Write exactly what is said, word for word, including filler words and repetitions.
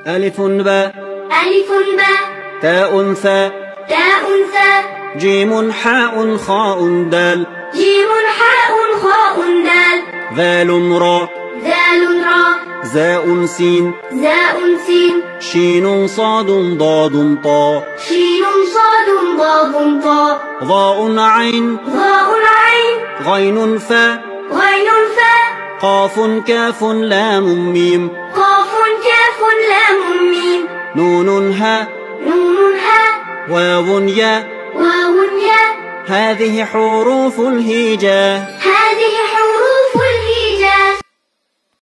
ألف باء ألف باء تاء ثاء تاء ثاء جيم حاء خاء دال جيم حاء خاء دال ذال راء ذال راء زاء سين زاء سين شين صاد ضاد طاء شين صاد ضاد طاء ظاء عين ظاء عين غين فاء غين فاء قاف كاف لام ميم قاف كاف لام ميم نون هاء نون هاء واو ياء واو ياء هذه حروف الهجاء هذه حروف